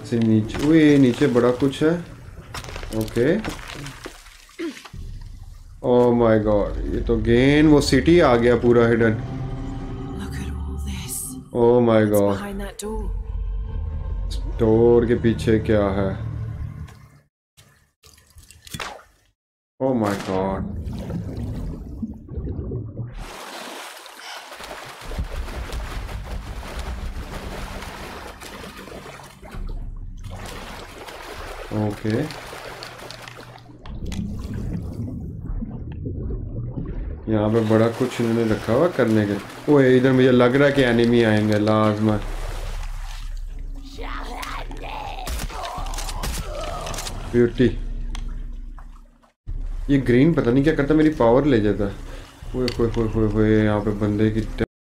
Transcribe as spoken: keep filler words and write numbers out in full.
से नीचे, ओए नीचे बड़ा कुछ है। ओके, ओह माय गॉड, ये तो गेन वो सिटी आ गया पूरा hidden. Oh my god, door के पीछे क्या है? ओह माय गॉड, ओके यहाँ पे बड़ा कुछ इन्होंने रखा हुआ करने के। ओए इधर मुझे लग रहा है कि एनिमी आएंगे लाजमन। ब्यूटी, ये ग्रीन पता नहीं क्या करता, मेरी पावर ले जाता है। ओए होए होए होए होए, यहाँ पे बंदे की